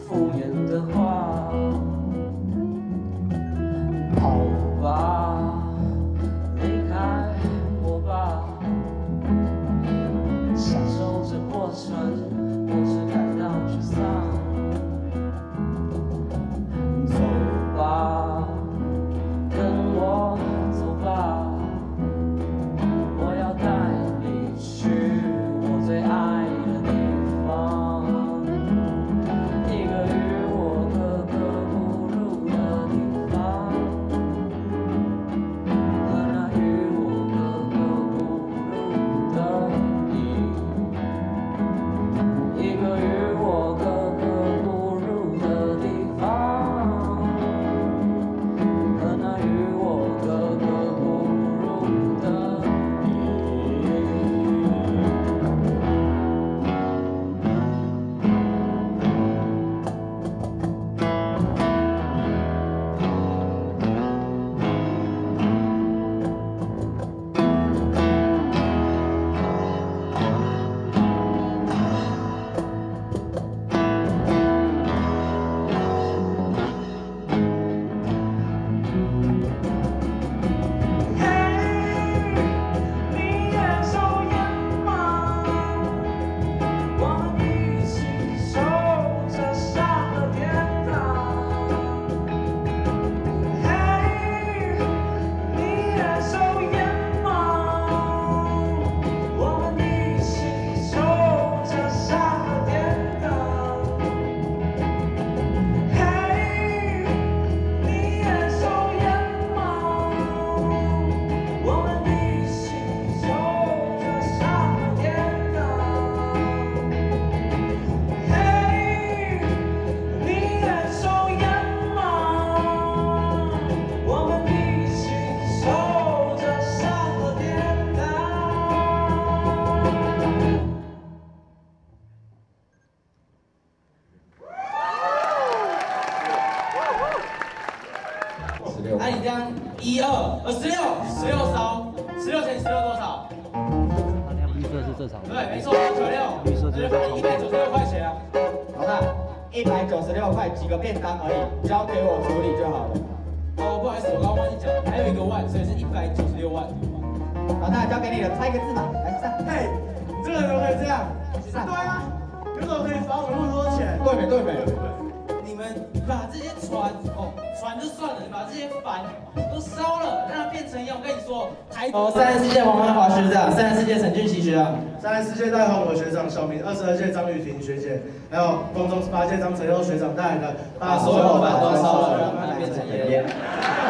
敷衍的话。跑吧，离开我吧，享受这过程，不是感到沮丧。走吧，跟我走吧，我要带你去我最爱的地方，一个与我格格不入的地方，和那与我格格不入的你，一个与我格格不入的地方，和那与我格格不入的你。你也抽烟吗？我们一起守着上了天堂。嘿，你也抽烟吗？我们一起守着上了天堂。嘿，你也抽烟吗？我们一起守着上了天堂。嘿，你也抽烟吗？我们一起守着上了天堂。 哎，你这样16烧，16乘以16多少？ 绿色是正常的。 对，没错，96， 绿色就是 196块钱啊。 老大，196块几个便当而已，交给我处理就好了。 哦，不好意思，我刚刚忘记讲，还有一个万，所以是196万。 老大，交给你了，猜一个字嘛，来上。 嘿，这个人怎么可以这样？ 上对啊，你怎么可以罚我那么多钱？ 对没对没？ 你们把这些船就算了，你把这些帆都烧了，让它变成烟。我跟你说，34届黄văn华学长，34届陈俊熙学长 34届戴浩博学长、小明22届张雨婷学姐，还有公众18届张晨佑学长带来的， 把所有帆都烧了，让它变成烟。